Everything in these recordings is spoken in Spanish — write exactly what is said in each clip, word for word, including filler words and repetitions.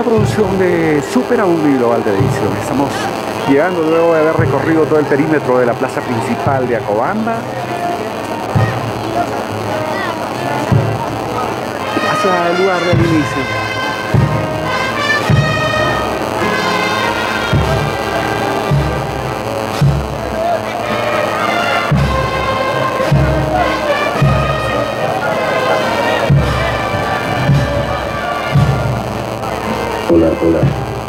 producción de Super Audio y Global Televisión. Estamos llegando luego de haber recorrido todo el perímetro de la plaza principal de Acobamba hacia el lugar del inicio. Hola, hola.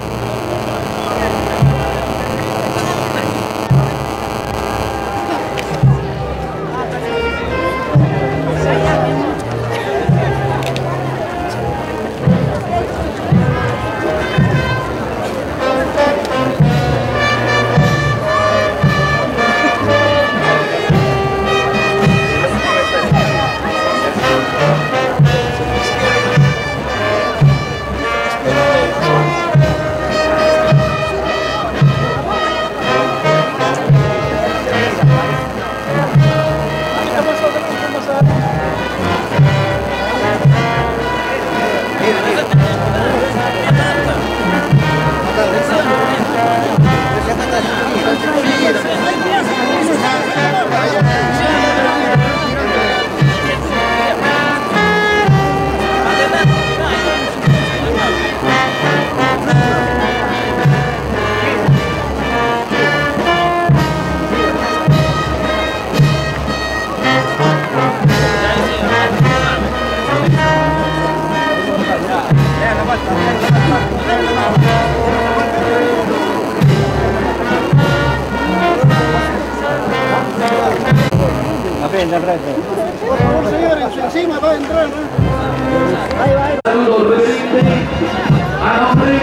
Aprenda, aprenda. Por favor, señores, encima va a entrar, ¿no? Ahí va, ahí va. Saludos reverente a nombre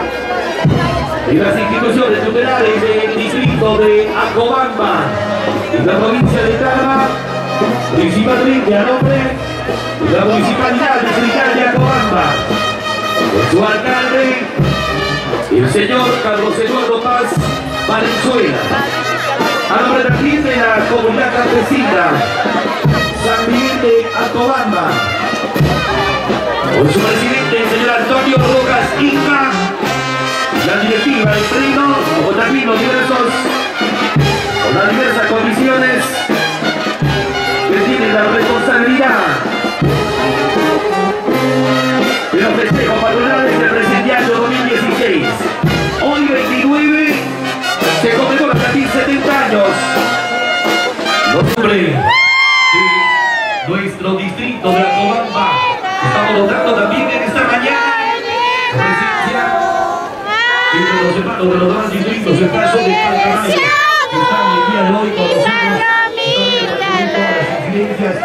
de las instituciones tutelares del distrito de Acobamba, en la provincia de Tarma, principalmente a nombre de la municipalidad distrital de Acobamba, con su alcalde, el señor Carlos Eduardo Paz Valenzuela. A nombre también de la comunidad campesina San Miguel de Acobamba, con su presidente, el señor Antonio Rojas Inca, la directiva del Trino, como también los diversos, con las diversas condiciones que tienen la responsabilidad de los festejos patronales del presente año dos mil dieciséis. Hoy veintinueve se conmemora también setenta años. Nombre de nuestro distrito de Acobamba. Estamos logrando también en esta mañana presencia entre los hermanos de los demás distritos, el caso de Calcamayo, que están el día de hoy con nosotros, están todas las incidencias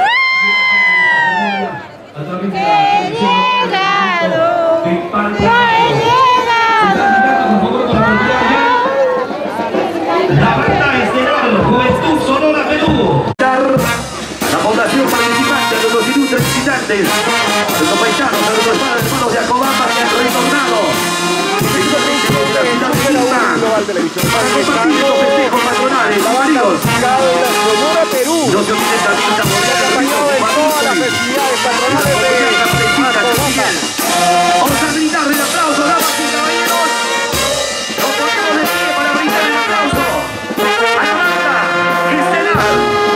a través de la televisión de Palcamayo. Se están invitando por favor con la pantalla la banda estelar Juventud Sonora Perú. La población participante de los ilustres visitantes, de los paisanos, de los hermanos de Acobamba que han retornado principalmente desde la ciudad de Lima para compartir estos festejos patronales varios. No se olviden también de apoyar el ritmo de todas las festividades patronales de Acobamba. Vamos a brindarle el aplauso, damas y caballeros. Nos ponemos de pie para brindar el aplauso a la banda estelar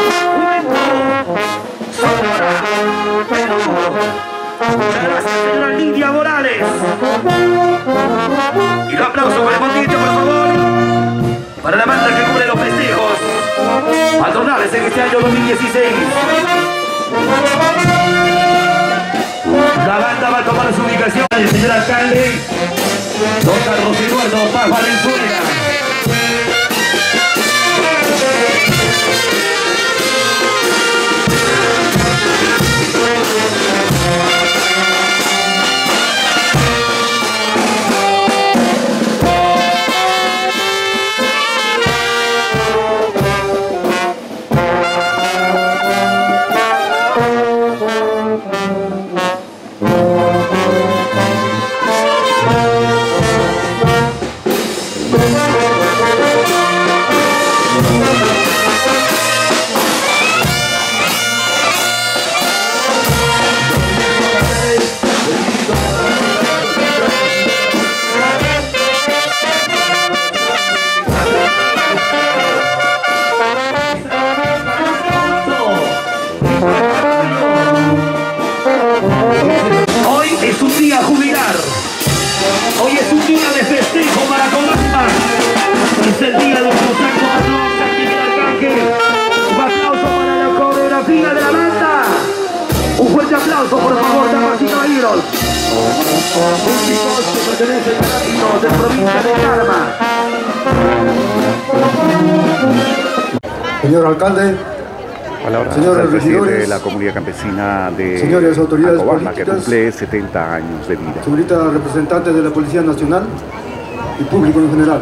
Sonora Perú. Muchas gracias, señora Lidia Morales. Y un aplauso correspondiente, por favor, para la banda que cubre los festejos patronales en este año dos mil dieciséis. La banda va a tomar su ubicación el señor alcalde, don Carlos Eduardo Paz Valenzuela. Thank you. Hoy es un día de festejo para Acobamba. Es el día de nuestro santo patrón, San Miguel Arcángel. Un aplauso para la coreografía de la banda. Un fuerte aplauso, por favor, damas y caballeros. Músicos que pertenecen al ámbito de provincia de Tarma. Señor alcalde, Palabras señores del presidente regidores, de la comunidad campesina de señores autoridades Acobamba, que políticas, cumple setenta años de vida. señorita representante de la Policía Nacional y público en general.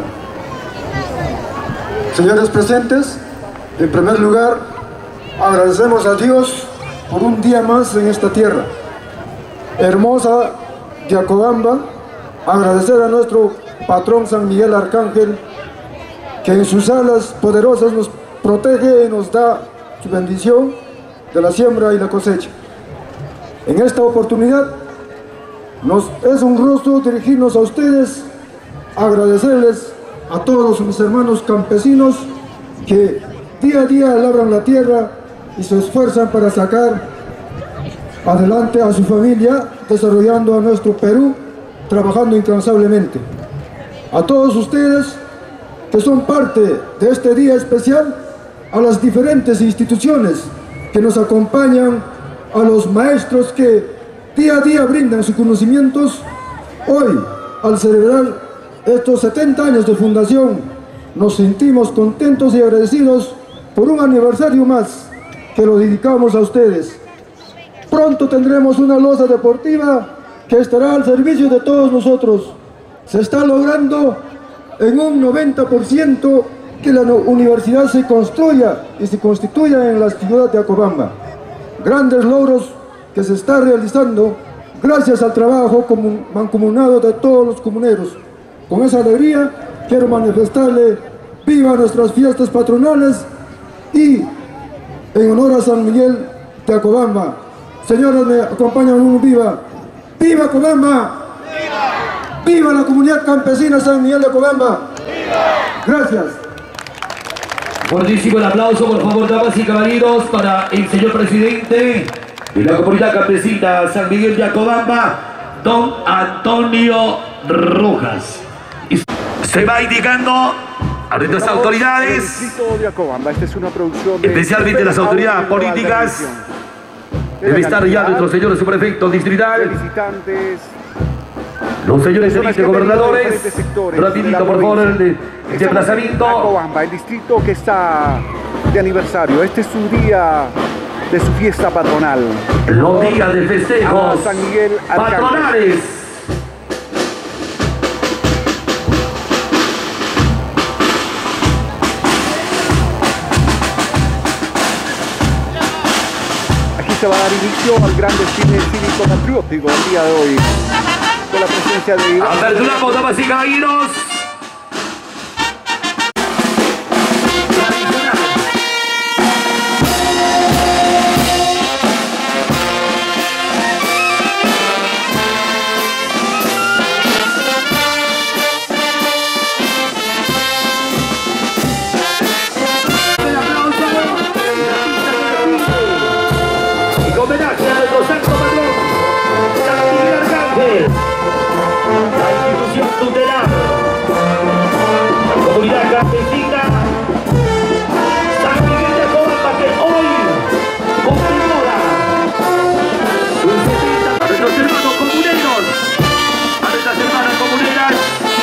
Señores presentes, en primer lugar, agradecemos a Dios por un día más en esta tierra hermosa de Acobamba. Agradecer a nuestro patrón San Miguel Arcángel, que en sus alas poderosas nos protege y nos da su bendición de la siembra y la cosecha. En esta oportunidad nos es un gusto dirigirnos a ustedes, agradecerles a todos mis hermanos campesinos que día a día labran la tierra y se esfuerzan para sacar adelante a su familia, desarrollando a nuestro Perú, trabajando incansablemente. A todos ustedes que son parte de este día especial, a las diferentes instituciones que nos acompañan, a los maestros que día a día brindan sus conocimientos. Hoy, al celebrar estos setenta años de fundación, nos sentimos contentos y agradecidos por un aniversario más que lo dedicamos a ustedes. Pronto tendremos una loza deportiva que estará al servicio de todos nosotros. Se está logrando en un noventa por ciento que la universidad se construya y se constituya en la ciudad de Acobamba. Grandes logros que se está realizando gracias al trabajo mancomunado de todos los comuneros. Con esa alegría quiero manifestarle viva nuestras fiestas patronales y en honor a San Miguel de Acobamba. Señores, me acompañan un viva. ¡Viva Acobamba! ¡Viva! ¡Viva la comunidad campesina San Miguel de Acobamba! ¡Viva! Gracias. Fuertísimo el aplauso, por favor, damas y caballeros, para el señor presidente de la comunidad campesina San Miguel de Acobamba, don Antonio Rojas. Y se va indicando a nuestras autoridades, Distrito de Acobamba. Esta es una producción de especialmente las autoridades políticas. Debe estar ya nuestro señor subprefecto distrital, Felicitantes. los señores vicegobernadores. Rapidito, por favor, el, de, el desplazamiento. Acobamba, el distrito que está de aniversario. Este es su día de su fiesta patronal. Los días de festejos San Miguel Arcángel. patronales. Aquí se va a dar inicio al gran desfile cívico patriótico del día de hoy, con la presencia de... Aperturamos, damas y caballeros. Homenaje a nuestro santo patrón, San Miguel Arcángel, la institución tutelar, la comunidad campesina, San Miguel de Acobamba, que hoy conmemora sus setenta. A nuestros hermanos comuneros, a nuestras hermanas comuneras,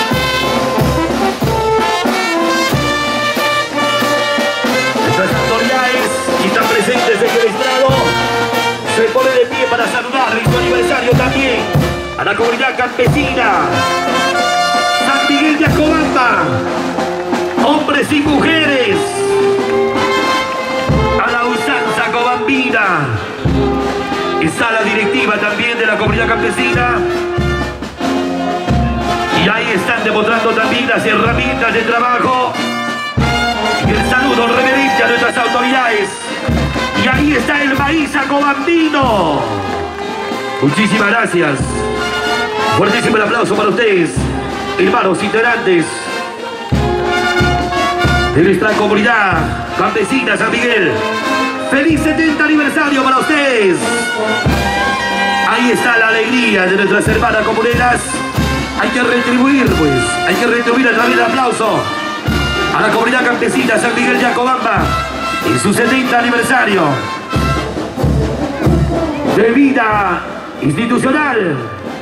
nuestras autoridades que están presentes en el estrado, se pone de pie para saludar en su aniversario también a la comunidad campesina San Miguel de Acobamba, hombres y mujeres, a la usanza acobambina. Está la directiva también de la comunidad campesina y ahí están demostrando también las herramientas de trabajo y el saludo reverente a nuestras autoridades. Y ahí está el maíz acobambino. Muchísimas gracias. Fuertísimo el aplauso para ustedes, hermanos integrantes de nuestra comunidad campesina San Miguel. ¡Feliz setenta aniversario para ustedes! Ahí está la alegría de nuestras hermanas comuneras Hay que retribuir, pues. Hay que retribuir a través del aplauso a la comunidad campesina San Miguel de Acobamba en su setenta aniversario de vida institucional.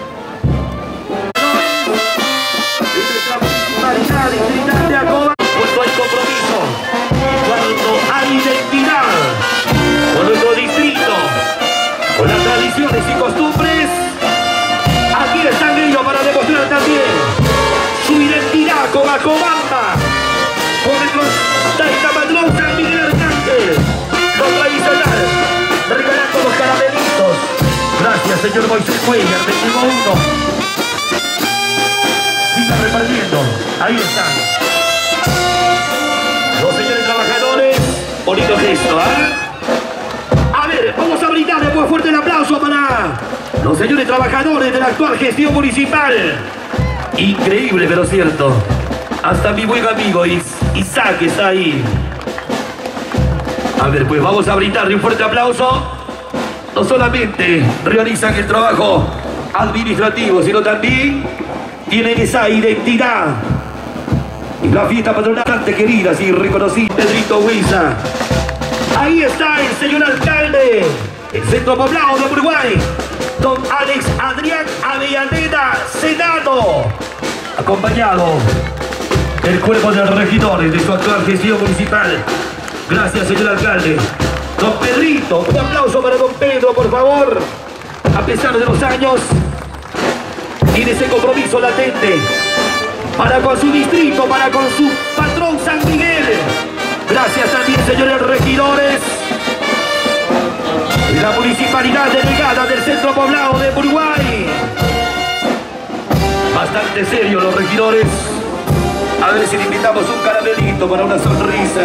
De Acobamba, cuando hay compromiso, cuando hay identidad con nuestro distrito, con las tradiciones y costumbres, aquí están ellos para demostrar también su identidad con Acobamba, con nuestro taita patrón San Miguel Arcángel, lo tradicional, regalando los caramelitos. Gracias, señor Moisés Cuellar, me llegó uno. Sigan repartiendo, ahí están. Los señores trabajadores, bonito gesto, ¿eh? A ver, vamos a brindar después fuerte el aplauso para los señores trabajadores de la actual gestión municipal. Increíble, pero cierto. Hasta mi buen amigo Is Isaac está ahí. A ver, pues vamos a brindarle un fuerte aplauso. No solamente realizan el trabajo administrativo, sino también tienen esa identidad. Y la fiesta patronal bastante querida y reconocida, Pedrito Huiza. Ahí está el señor alcalde, el centro poblado de Uruguay, don Alex Adrián Avellaneda Senado, acompañado del cuerpo de regidores de su actual gestión municipal. Gracias, señor alcalde. Don Pedrito, un aplauso para don Pedro, por favor. A pesar de los años, tiene ese compromiso latente para con su distrito, para con su patrón San Miguel. Gracias también, señores regidores de la municipalidad delegada del centro poblado de Uruguay. Bastante serios los regidores. A ver si le invitamos un caramelito para una sonrisa.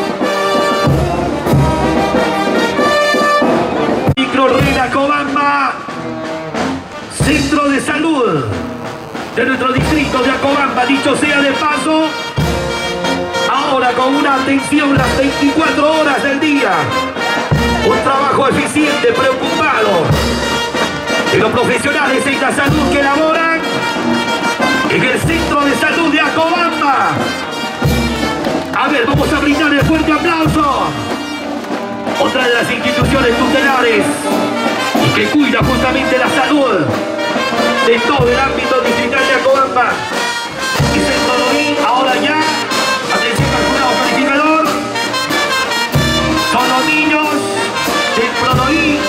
Microrrena Acobamba, centro de salud de nuestro distrito de Acobamba, dicho sea de paso, ahora con una atención las veinticuatro horas del día, un trabajo eficiente, preocupado de los profesionales de la salud que laboran en el centro de salud de Acobamba. A ver, vamos a brindar el fuerte aplauso. Otra de las instituciones tutelares y que cuida justamente la salud de todo el ámbito distrital de Acobamba. Y Centro Noí, ahora ya, atención al jurado calificador, son los niños del Pronoí.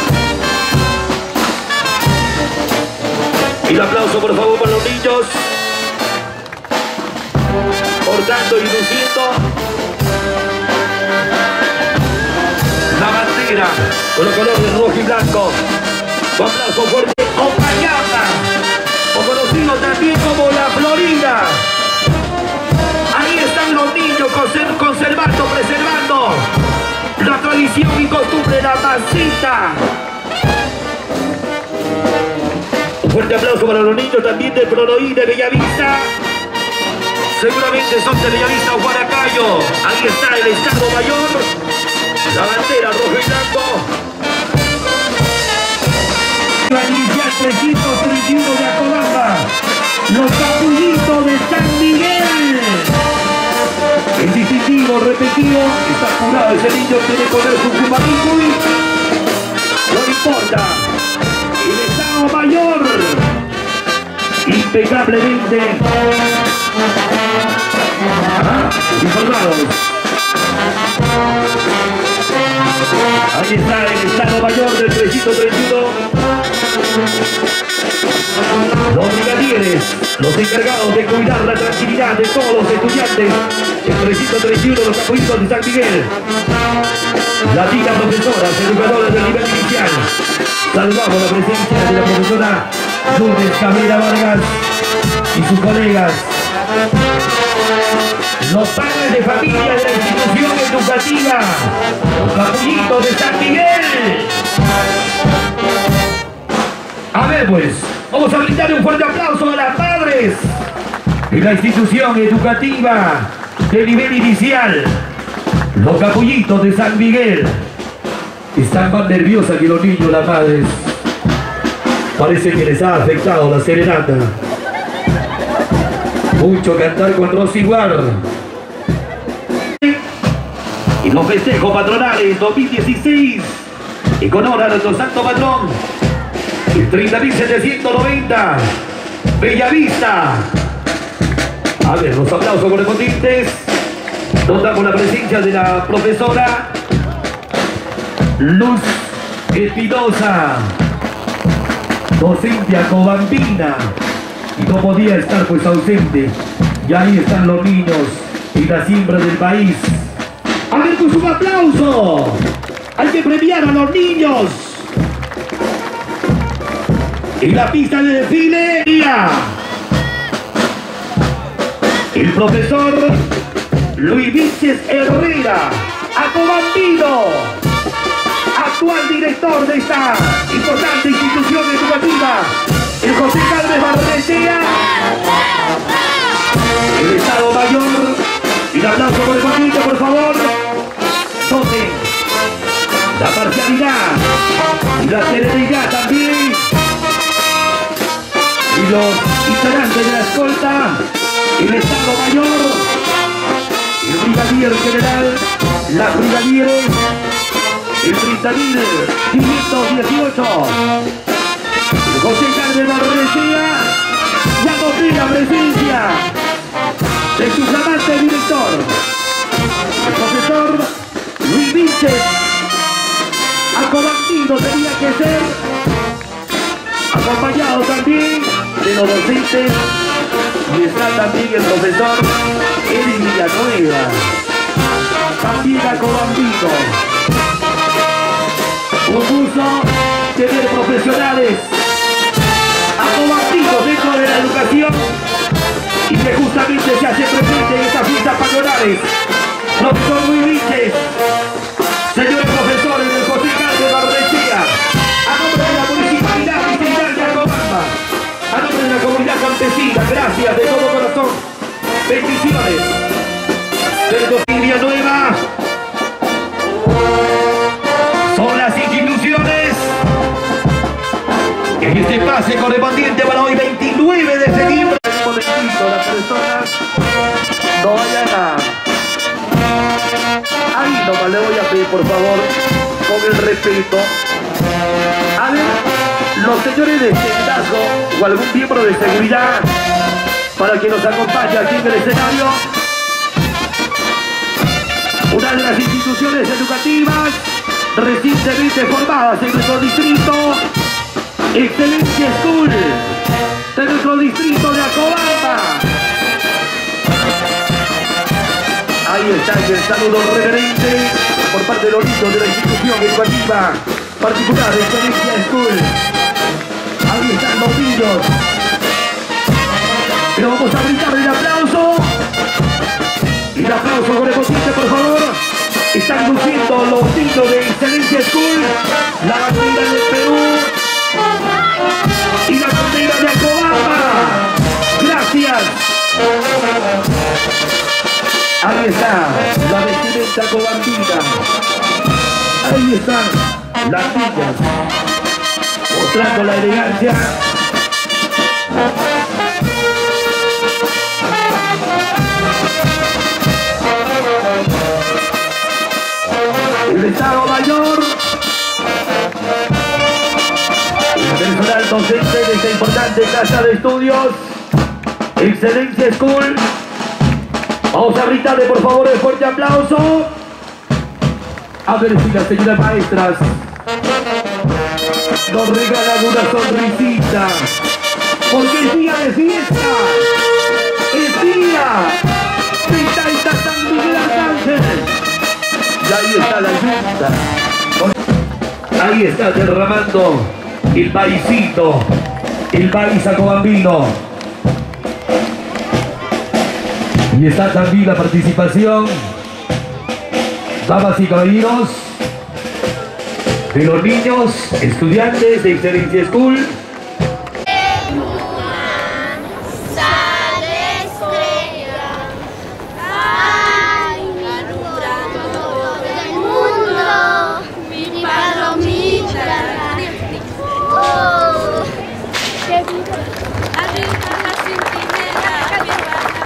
Y el aplauso, por favor, para los niños, portando y luciendo la bandera con los colores rojo y blanco. Un aplauso fuerte. Copacabana, o conocido también como la Florida. Ahí están los niños conservando, preservando la tradición y costumbre de la masita. Un fuerte aplauso para los niños también del Pronoí de Bellavista. Seguramente son de Bellavista o Guanacayo. Ahí está el Estado Mayor, la bandera rojo y blanco. La inicial trescientos treinta y uno de Acobamba, los capullitos de San Miguel. El distintivo repetido, está curado ese niño, tiene que poner su fumadito y no importa. El Estado Mayor, impecablemente ¿ah? informados. Ahí está el Estado Mayor del trescientos treinta y uno. Los brigadieres, los encargados de cuidar la tranquilidad de todos los estudiantes del trescientos treinta y uno, los capullitos de San Miguel. Las chicas profesoras, educadoras del nivel inicial. Saludamos la presencia de la profesora Lourdes Cabrera Vargas y sus colegas. Los padres de familia de la institución educativa, los capullitos de San Miguel. A ver pues, vamos a brindarle un fuerte aplauso a las madres de la institución educativa de nivel inicial, los capullitos de San Miguel. Están más nerviosas que los niños, las madres. Parece que les ha afectado la serenata. Mucho cantar con Rosy Guard. Y los festejos patronales dos mil dieciséis. Y con honor a nuestro santo patrón. El treinta mil setecientos noventa. Bellavista. A ver, los aplausos correspondientes. Notamos la presencia de la profesora Luz Espinosa, docente acobambina, y no podía estar pues ausente. Y ahí están los niños y la siembra del país. A ver, pues un aplauso. Hay que premiar a los niños. En la pista de desfile, el profesor Luis Víchez Herrera, acobambino, actual director de esta importante institución educativa, el José Carlos Barrenechea, el Estado Mayor. Un aplauso correspondiente, por favor. Noten la parcialidad y la serenidad también. Y los integrantes de la escolta, el Estado Mayor, el brigadier general, las brigadieres, el treinta mil quinientos dieciocho, el José Carlos Barrenechea, ya noté la presencia de su flamante director, el profesor Luis Víchez, acobambino tenía que ser, acompañado también de los docentes, y está también el profesor Eric Villanueva, también acobambino. Un gusto tener profesionales acobambinos dentro de la educación y que justamente se hace presente en estas fiestas patronales. Profesor Luis Víchez, señores profesores del José Carlos Barrenechea, a nombre de la Municipalidad Distrital de Acobamba, a nombre de la comunidad campesina, gracias de todo corazón. Bendiciones. Del Villanueva. Son las instituciones en este pase correspondiente para hoy veintinueve de septiembre. Un momentito, las personas no vayan a... Ahí nomás le voy a pedir, por favor, con el respeto. A ver, los señores de liderazgo o algún miembro de seguridad para que nos acompañe aquí en el escenario. Una de las instituciones educativas recientemente formadas en nuestro distrito, Excelencia School, de nuestro distrito de Acobamba. Ahí está el saludo reverente por parte de los niños de la institución educativa particular de Excelencia School. Ahí están los niños. Pero vamos a brindarle el aplauso. Y el aplauso correspondiente, por favor. Están luciendo los niños de Excelencia School, la bandera del Perú y la bandera de Acobamba. Gracias. Ahí está la vestimenta acobambina. Ahí están las niñas mostrando la elegancia. El Estado Mayor, el personal docente de esta importante casa de estudios, Excelencia School. Vamos a brindarle por favor el fuerte aplauso. A ver si las señoras maestras nos regalan una sonrisita, porque es día de fiesta, es día de Taita San Miguel Arcángel. Y ahí está la yunta. Ahí está derramando el maicito, el maíz acobambino. Y está también la participación, damas y caballeros, de los niños estudiantes de Excelencia School. Arriba la centinela, arriba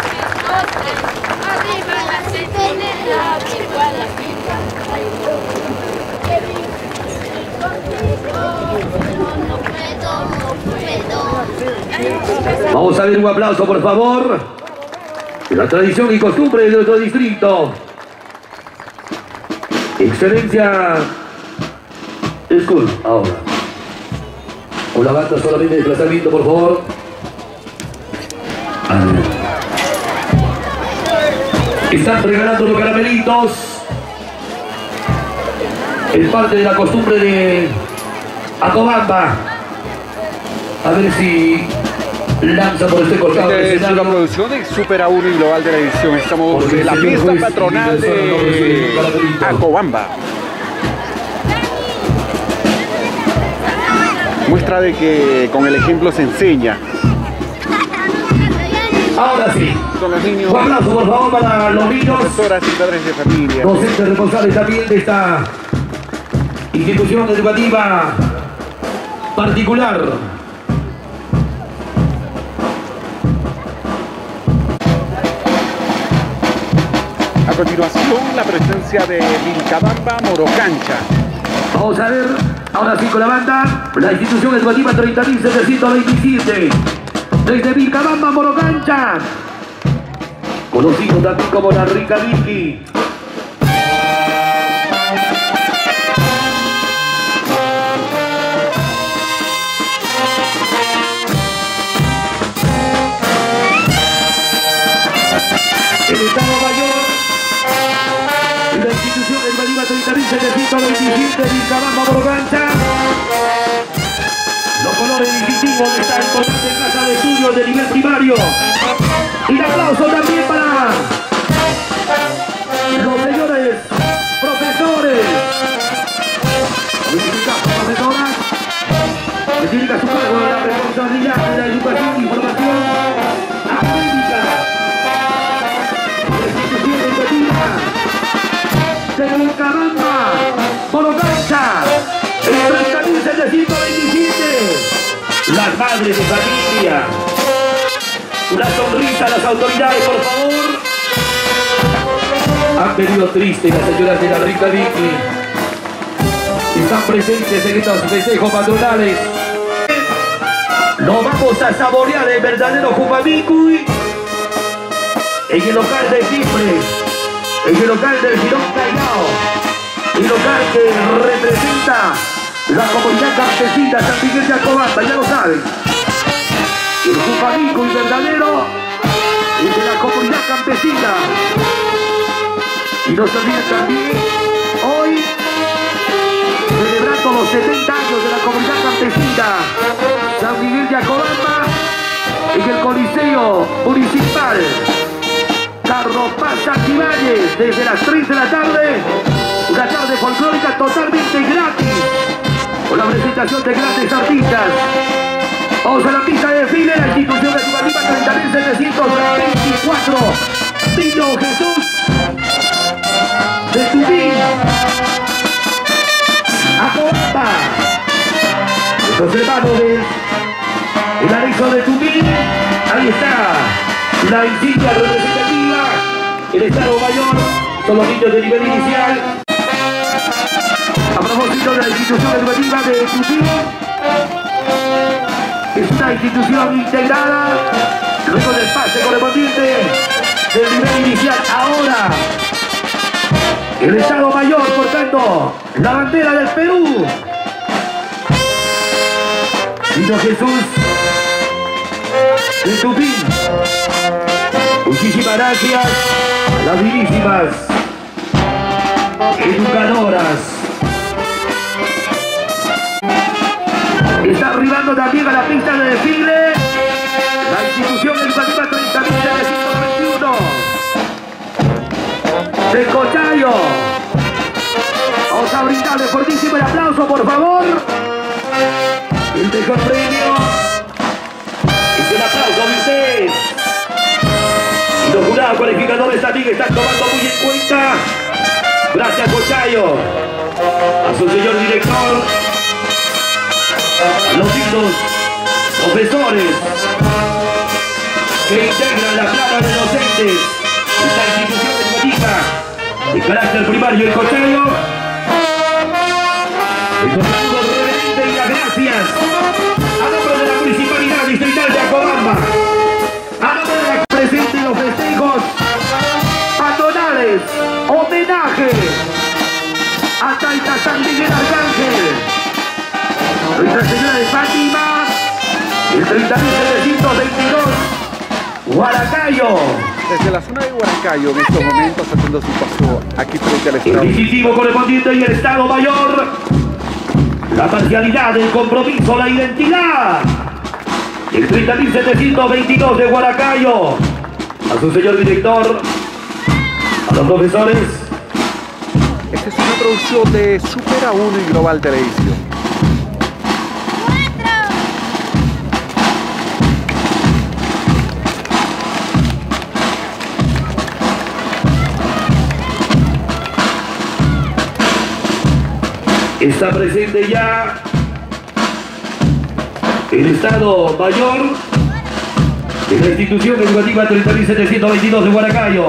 Vamos a ver un aplauso, por favor. La tradición y costumbre de nuestro distrito. Excelencia School, ahora. Con la banda solamente de desplazamiento, por favor. Están regalando los caramelitos. Es parte de la costumbre de Acobamba. A ver si lanza por este costado. Esta es una producción de Super A uno y Global de la edición. Estamos en la fiesta patronal de Acobamba. Muestra de que con el ejemplo se enseña. Ahora sí. Son los niños. Un aplauso, por favor, para los niños. Profesoras y padres de familia. Docentes responsables también de esta institución educativa particular. A continuación, la presencia de Vilcabamba Morocancha. Vamos a ver, ahora sí con la banda, la institución educativa treinta mil setecientos veintisiete. Desde Vilcabamba Morocancha, conocido también como la Rica Vicky. El Estado Mayor y la institución educativa treinta mil setecientos veintisiete de Vilcabamba Morocancha. Los colores distintivos de esta importante casa de estudios de nivel primario. Y un aplauso también para los señores profesores. Profesoras que tienen a su cargo la responsabilidad de la educación y formación académica. La institución educativa de Vilcabamba Morocancha. El treinta mil setecientos veintisiete. Las madres de familia. Una sonrisa a las autoridades, por favor. Han venido tristes las señoras de la Rica Vicky. Están presentes en estos festejos patronales. Nos vamos a saborear el verdadero Jupavicuy en el local de Cipre, en el local del Girón Callao, el local que representa la comunidad campesina San Miguel de Acobamba, ya lo saben. El Jupavicuy verdadero es de la comunidad campesina. Y no se olviden también, hoy, celebrando los setenta años de la comunidad campesina San Miguel de Acobamba, en el Coliseo Municipal Carlos Paz Santibáñez, desde las tres de la tarde, una tarde folclórica totalmente gratis, con la presentación de grandes artistas. Vamos a la pista de desfile, la institución educativa treinta mil setecientos veinticuatro, Niño Jesús de Tupín, Acobamba. Los hermanos del anexo de Tupín, ahí está la insignia representativa, el Estado Mayor, son los niños de nivel inicial. A propósito de la institución educativa de Tupín, es una institución integrada, luego del pase correspondiente del nivel inicial. Ahora, el Estado Mayor portando la bandera del Perú. Niño Jesús de Tupín. Muchísimas gracias a las divísimas educadoras. Está arribando también a la pista de desfile la institución educativa treinta mil setecientos veintiuno de Cochayo. Vamos a brindarle fuertísimo el aplauso, por favor. El mejor premio es el aplauso de ustedes. Y los jurados cualificadores también están tomando muy en cuenta. Gracias, Cochayo. A su señor director, a los dignos profesores que integran la plana de docentes de esta institución educativa de carácter primario en Cochayo. El saludo reverente y las gracias a nombre de la Municipalidad Distrital de Acobamba. Fátima, el treinta mil setecientos veintidós, Huaracayo. Desde la zona de Huaracayo, en estos momentos, haciendo su paso aquí frente al El estrado. distintivo correspondiente y el Estado Mayor. La parcialidad, el compromiso, la identidad. El treinta mil setecientos veintidós de Huaracayo. A su señor director, a los profesores. Esta es una producción de Super A uno y Global Televisión. Está presente ya el Estado Mayor de la institución educativa treinta mil setecientos veintidós de Huaracayo.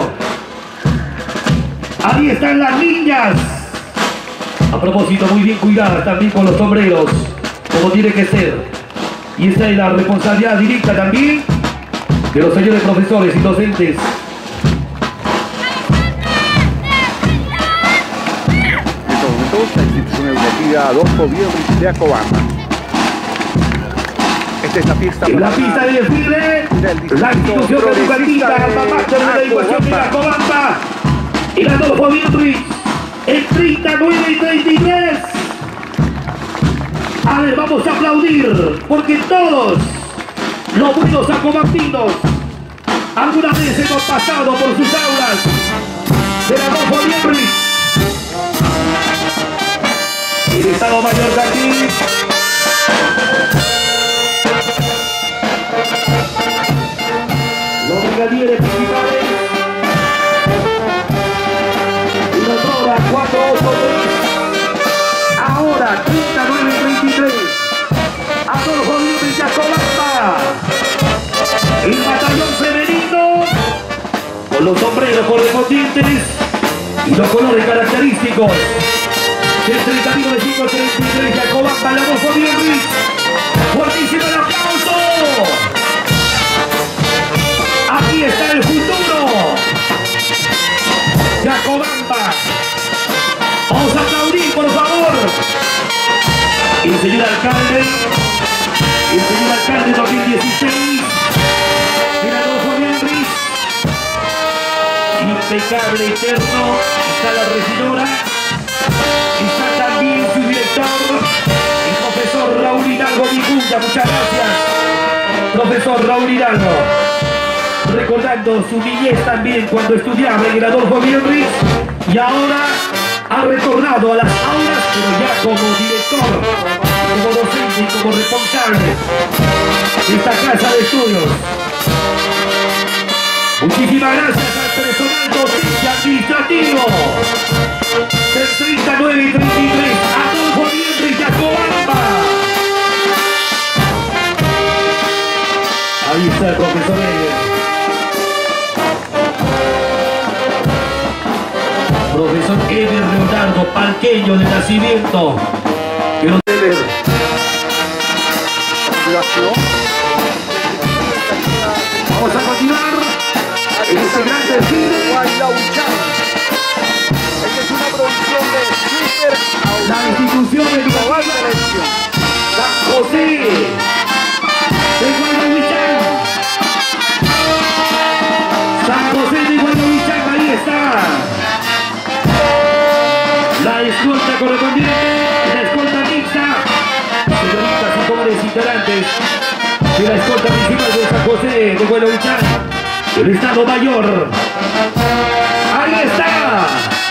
Ahí están las niñas. A propósito, muy bien cuidadas también con los sombreros, como tiene que ser. Y esta es la responsabilidad directa también de los señores profesores y docentes. La institución educativa Adolfo Bielrich de Acobamba. Esta es la fiesta En la pista de desfile, la institución educativa Alma Mater de la educación de Acobamba, el Adolfo Bielrich, el treinta y nueve y treinta y tres. A ver, vamos a aplaudir, porque todos los buenos acobambinos alguna vez hemos pasado por sus aulas del Adolfo Bielrich. El Estado Mayor de aquí. Los brigadieres principales. Unos horas, cuatro, ocho, tres. Ahora, treinta y nueve y treinta y tres. Adolfo Bielrich de Acobamba. El batallón femenino. Con los sombreros correspondientes y los colores característicos. El treinta mil novecientos treinta y tres de Acobamba, el Adolfo Bielrich. Fuertísimo el aplauso. Aquí está el futuro de Acobamba. Vamos a aplaudir, por favor. El señor alcalde, el señor alcalde dos mil dieciséis, el Adolfo Bielrich. Impecable, eterno. Está la regidora. Está también su director, el profesor Raúl Hidalgo Vigunda. Muchas gracias, profesor Raúl Hidalgo. Recordando su niñez también cuando estudiaba en el Adolfo Bielrich y ahora ha retornado a las aulas, pero ya como director, como docente y como responsable de esta casa de estudios. Muchísimas gracias al personal docente administrativo del treinta y nueve y treinta y tres, Adolfo Bielrich de Acobamba. Ahí está el profesor Eber. Profesor Eber Leonardo, parqueño de nacimiento. Que no debe ver. Vamos a continuar en este gran desfile. Es una producción de Super La institución educativa San José de Guaynahuichán. San José de Guaynahuichán, ahí está. La escolta correspondiente, la escolta mixta. Señoritas y jóvenes integrantes de la escolta principal de San José de Guaynahuichán, el Estado Mayor. Ahí está.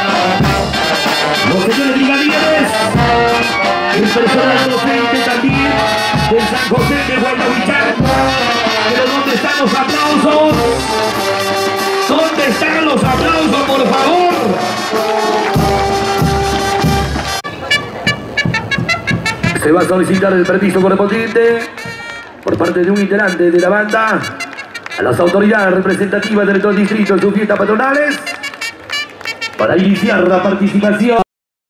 Los señores brigadieres, el personal docente también del San José de Guaynahuichán. Pero ¿dónde están los aplausos? ¿Dónde están los aplausos, por favor? Se va a solicitar el permiso correspondiente por parte de un integrante de la banda a las autoridades representativas de los distritos en sus fiestas patronales para iniciar la participación.